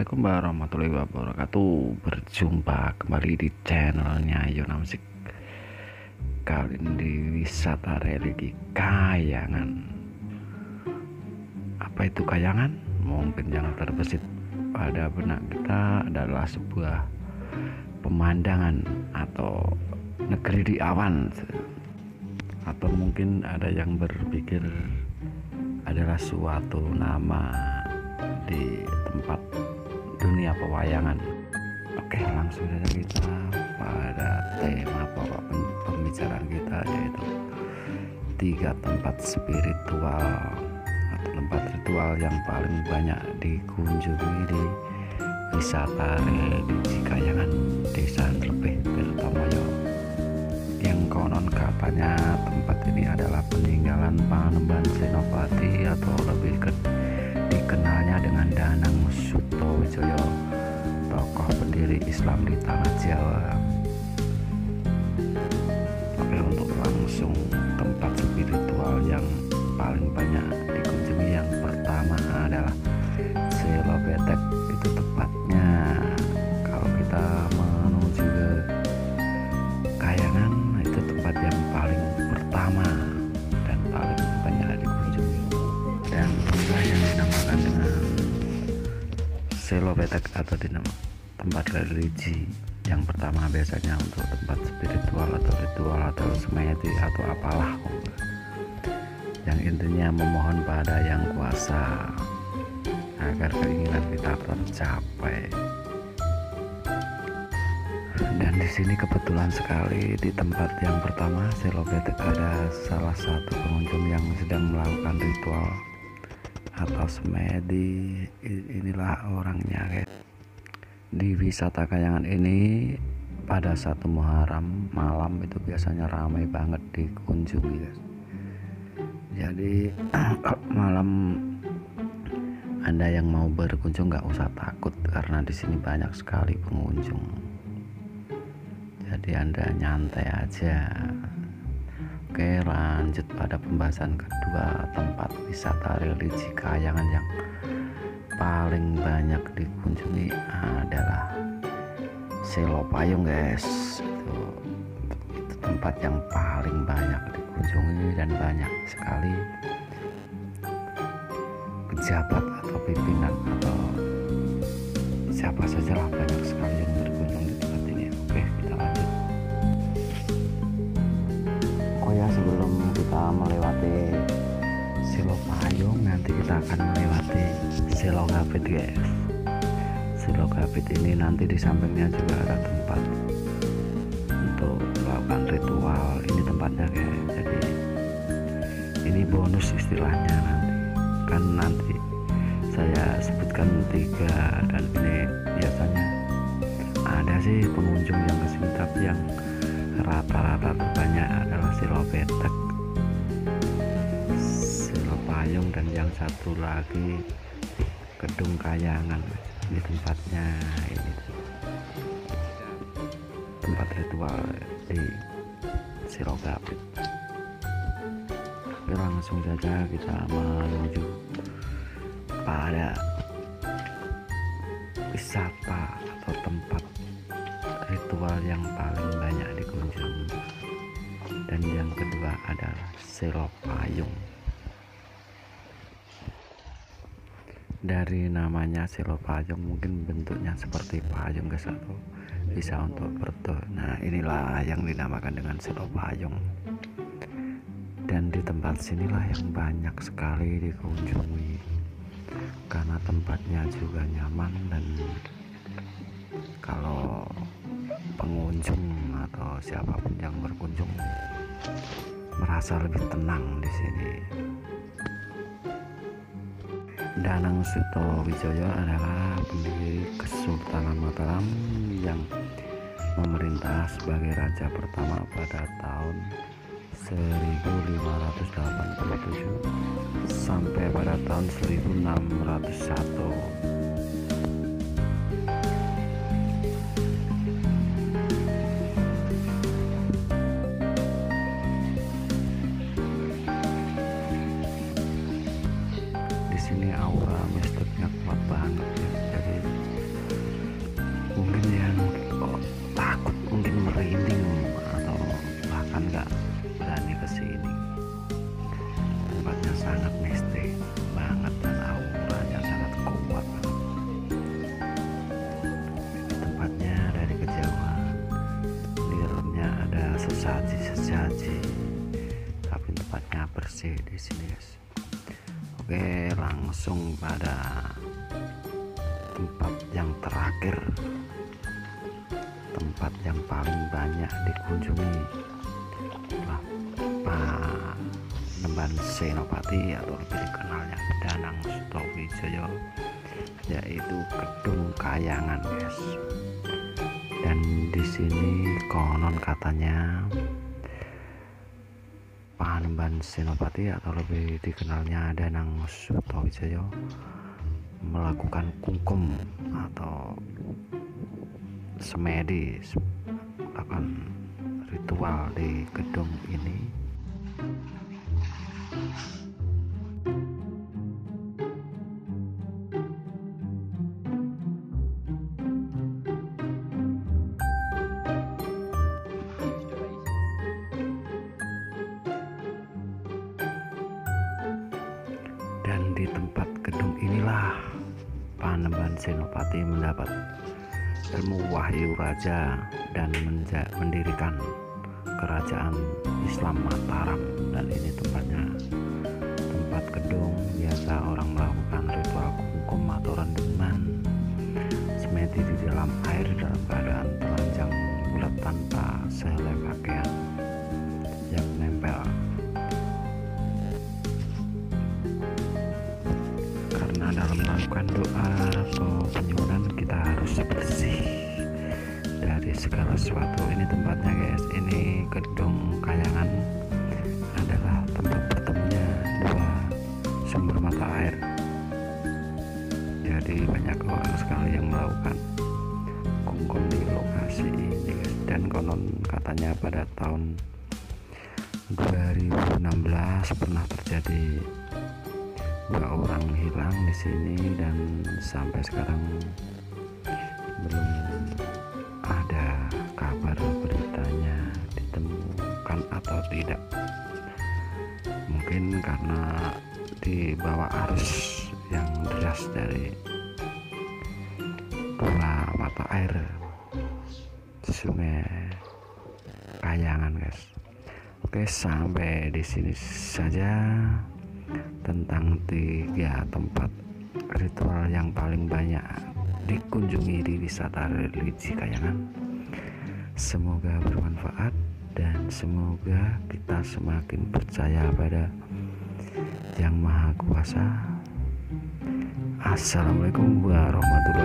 Assalamualaikum warahmatullahi wabarakatuh. Berjumpa kembali di channelnya Yona Musik. Kali ini di wisata religi Kayangan. Apa itu Kayangan? Mungkin yang terbesit pada benak kita adalah sebuah pemandangan atau negeri di awan. Atau mungkin ada yang berpikir adalah suatu nama di tempat dunia pewayangan. Oke, langsung saja kita pada tema pokok pembicaraan kita, yaitu 3 tempat spiritual atau tempat ritual yang paling banyak dikunjungi di wisata religi Kayangan, Desa Lebeh, Tirtomoyo, yang konon katanya tempat ini adalah peninggalan Panembahan Senopati atau lebih dikenalnya dengan Danang Sutowijoyo, tokoh pendiri Islam di tanah Jawa. Oke, untuk langsung tempat spiritual yang paling banyak dikunjungi, yang pertama adalah Selobetek. Itu tepatnya kalau kita menuju ke Kayangan, itu tempat yang paling pertama dan paling banyak dikunjungi, dan inilah yang dinamakan dengan Selobetek atau tempat religi yang pertama. Biasanya untuk tempat spiritual atau ritual atau semedi atau apalah, yang intinya memohon pada yang kuasa agar keinginan kita tercapai. Dan di sini kebetulan sekali di tempat yang pertama Selobetek ada salah satu pengunjung yang sedang melakukan ritual atau semedi. Inilah orangnya, guys. Di wisata Kayangan ini pada 1 Muharram malam itu biasanya ramai banget dikunjungi, guys. Jadi malam Anda yang mau berkunjung nggak usah takut, karena di sini banyak sekali pengunjung. Jadi Anda nyantai aja. Oke, lanjut pada pembahasan kedua. Tempat wisata religi Kayangan yang paling banyak dikunjungi adalah Selopayung, guys. Itu tempat yang paling banyak dikunjungi dan banyak sekali pejabat atau pimpinan atau siapa sajalah, banyak sekali yang berkunjung di tempat ini. Oke, kita lanjut. Oh ya, sebelum kita melewati Selopayung, nanti kita akan melewati Selogapit, guys. Selogapit ini nanti di sampingnya juga ada tempat untuk melakukan ritual. Ini tempatnya, guys. Jadi ini bonus istilahnya, nanti saya sebutkan 3, dan ini biasanya ada sih pengunjung yang kesini, tapi yang rata-rata terbanyak adalah Selobetek, Selopayung, dan yang satu lagi Gedung Kayangan. Ini tempatnya, ini tempat ritual di Selogapit. Langsung saja kita menuju pada wisata atau tempat ritual yang paling banyak dikunjungi, dan yang kedua adalah Selopayung. Dari namanya Selopayung, mungkin bentuknya seperti payung, guys, atau bisa untuk bertuh. Nah, inilah yang dinamakan dengan Selopayung. Dan di tempat sinilah yang banyak sekali dikunjungi, karena tempatnya juga nyaman, dan kalau pengunjung atau siapapun yang berkunjung merasa lebih tenang di sini. Danang Sutowijoyo adalah pendiri Kesultanan Mataram yang memerintah sebagai raja pertama pada tahun 1587 sampai pada tahun 1601. Di sini aura mistiknya kuat banget, ya. Jadi sesaji tapi tempatnya bersih di sini guys. Oke, langsung pada tempat yang terakhir, tempat yang paling banyak dikunjungi lah, Panembahan Senopati atau lebih dikenalnya Danang Sutawijaya, yaitu Gedung Kayangan guys. Dan di sini konon katanya Panembahan Senopati atau lebih dikenalnya Danang Sutawijaya melakukan kungkum atau semedi, melakukan ritual di gedung ini. Dan di tempat gedung inilah Panembahan Senopati mendapat ilmu wahyu raja dan mendirikan kerajaan Islam Mataram. Dan ini tempatnya tempat gedung biasa orang melakukan ritual kungkum atau renungan semedi di dalam air dalam keadaan telanjang bulat tanpa sehelai pakaian yang menempel. Karena dalam melakukan doa atau penyucian kita harus bersih dari segala sesuatu. Ini tempatnya guys, ini Gedung Kayangan adalah tempat bertemunya dua sumber mata air. Jadi banyak orang sekali yang melakukan kungkum di lokasi ini guys. Dan konon katanya pada tahun 2016 pernah terjadi 2 orang hilang di sini, dan sampai sekarang belum ada kabar beritanya ditemukan atau tidak. Mungkin karena dibawa arus yang deras dari 2 mata air Sungai Kayangan guys. Oke, sampai di sini saja tentang 3 tempat ritual yang paling banyak dikunjungi di wisata religi Kayangan. Semoga bermanfaat dan semoga kita semakin percaya pada Yang Maha Kuasa. Assalamualaikum warahmatullahi wabarakatuh.